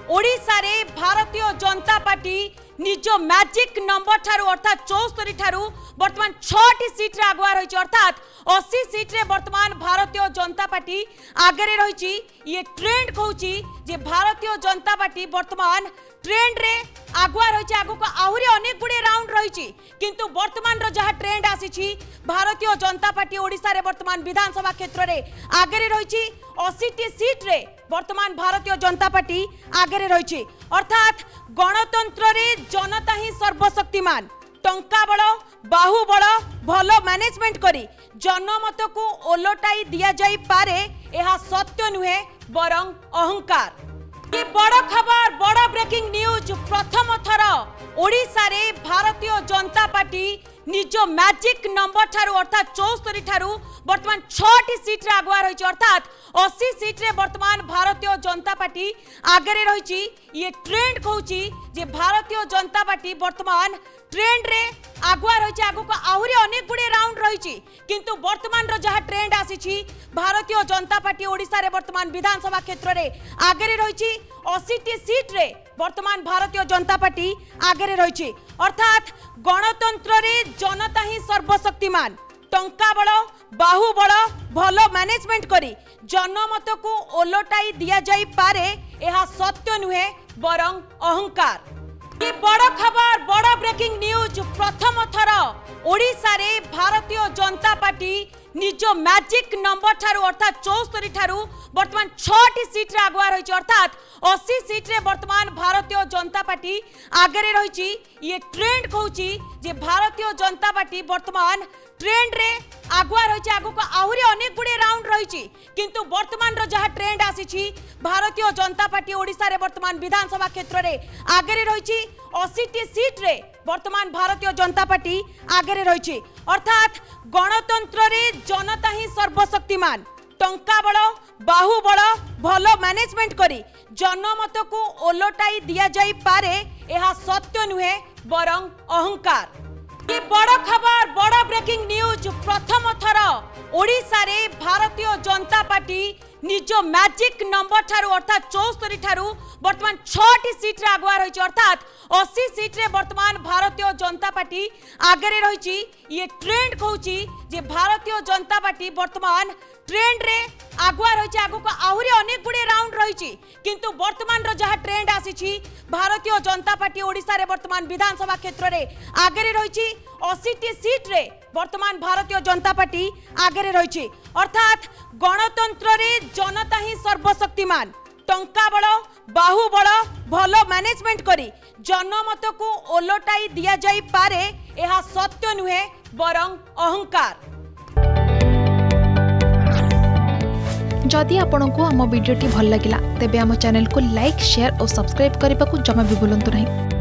ओडिशा रे भारतीय जनता पार्टी निज magic number ठारू अर्थात 74 ठारू वर्तमान 6टी सीट रे आगुआ रही अर्थात 80 सीट रे वर्तमान भारतीय जनता पार्टी आगे रही। ये ट्रेंड कहूँ जे भारतीय जनता पार्टी वर्तमान ट्रेंड रे आगुआ रही आगु को आहरी अनेक गुड़े राउंड रही किंतु वर्तमान रो जहाँ ट्रेंड आसी भारतीय जनता पार्टी ओडिशा रे वर्तमान विधानसभा क्षेत्र रे आगे रही 80टी सीट रे वर्तमान भारतीय जनता पार्टी आगे रही अर्थात गणतंत्र रे जनता ही सर्वशक्तिमान टंका बड़ बाहुबल भल मैनेजमेंट करी जनमत को ओलटाई दिया जाई पारे यह सत्य नुहे बरं अहंकार। ये बड़ खबर बड़ ब्रेकिंग न्यूज प्रथम थर ओडिशा रे भारतीय जनता पार्टी निज मैजिक नंबर ठारू अर्थात 74 ठारू वर्तमान 6टी सीट रे आगुआ रही अर्थात 80 सीट रे वर्तमान भारतीय जनता पार्टी आगे रही। ये ट्रेंड कहूँ जे भारतीय जनता पार्टी वर्तमान ट्रेंड रे आगुआ रही आगु को आहरी अनेक गुड़े राउंड रही किंतु वर्तमान रो जहाँ ट्रेंड आसी भारतीय जनता पार्टी ओडिशा रे वर्तमान विधानसभा क्षेत्र रे आगे रही 80टी सीट रे वर्तमान भारतीय जनता पार्टी आगे रही अर्थात गणतंत्र रे जनता ही सर्वशक्तिमान टंका बड़ बाहुबल भल मैनेजमेंट करी जनमत को ओलटाई दिया जाई पारे यह सत्य नुहे बरं अहंकार। ये बड़ खबर बड़ ब्रेकिंग न्यूज प्रथम थर ओडिशा रे भारतीय जनता पार्टी निज मैजिक नंबर ठारू अर्थात 74 ठारू वर्तमान 6टी सीट रे आगुआ रही अर्थात 80 सीट रे वर्तमान भारतीय जनता पार्टी आगे रही। ये ट्रेंड कहूँ जे भारतीय जनता पार्टी वर्तमान ट्रेंड रे आगुआ रही आगु को आहरी अनेक गुड़े राउंड रही किंतु वर्तमान रो जहाँ ट्रेंड आसी भारतीय जनता पार्टी ओडिशा रे वर्तमान विधानसभा क्षेत्र रे आगे रही 80टी सीट रे वर्तमान भारतीय जनता पार्टी आगे रही अर्थात गणतंत्र रे जनता ही सर्वशक्तिमान टंका बड़ बाहुबल भल मैनेजमेंट करी जनमत को ओलटाई दिया जाई पारे यह सत्य नुहे बरं अहंकार। ये बड़ खबर बड़ ब्रेकिंग न्यूज प्रथम थर ओडिशा रे भारतीय जनता पार्टी निज मैजिक नंबर ठारू अर्थात 74 ठारू वर्तमान 6टी सीट रे आगुआ रही अर्थात 80 सीट रे वर्तमान भारतीय जनता पार्टी आगे रही। ये ट्रेंड कहूँ जे भारतीय जनता पार्टी वर्तमान ट्रेंड रे आगुआ रही आगु को आहरी अनेक गुड़े राउंड रही किंतु वर्तमान रो जहाँ ट्रेंड आसी भारतीय जनता पार्टी ओडिशा रे वर्तमान विधानसभा क्षेत्र रे आगे रही 80टी सीट रे वर्तमान भारतीय जनता पार्टी आगे रही अर्थात गणतंत्र रे जनता ही सर्वशक्तिमान टंका बड़ बाहुबल भल मैनेजमेंट करी जनमत को ओलटाई दिया जाई पारे यह सत्य नुहे बरं अहंकार। जदि आपंक आम भिडी भल लगा तेब आम चैनल को लाइक शेयर और सब्सक्राइब करने को जमा भी भूलु नहीं।